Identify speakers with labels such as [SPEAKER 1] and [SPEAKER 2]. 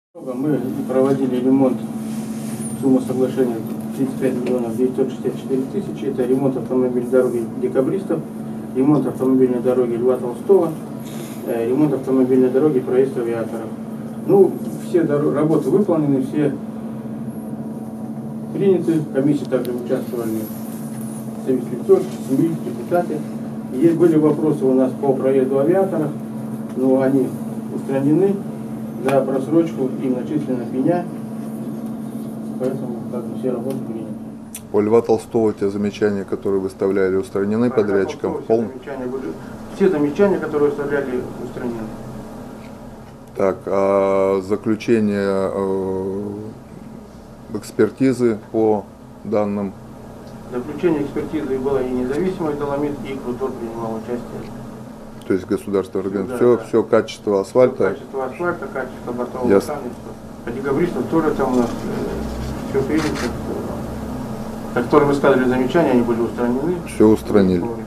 [SPEAKER 1] Мы проводили ремонт, сумма соглашения 35 миллионов 964 тысячи. Это ремонт автомобильной дороги Декабристов, ремонт автомобильной дороги Льва Толстого, ремонт автомобильной дороги проезд Авиаторов. Ну, все работы выполнены, все приняты. В комиссии также участвовали совет-лицо, семьи, депутаты. И были вопросы у нас по проезду Авиаторов, но они устранены. За просрочку им начислена пеня, поэтому как бы все работы приняты.
[SPEAKER 2] По Льва Толстого те замечания, которые выставляли, устранены подрядчиком?
[SPEAKER 1] Все замечания, которые выставляли, устранены.
[SPEAKER 2] Так, а заключение экспертизы по данным?
[SPEAKER 1] Заключение экспертизы было и независимый Доломит, и Крутор принимал участие.
[SPEAKER 2] То есть государственный орган. Все качество асфальта.
[SPEAKER 1] Качество асфальта, качество бортового наставничества. По Декабристам тоже там у нас все принято. Которые высказывали замечания, они были устранены.
[SPEAKER 2] Все устранили.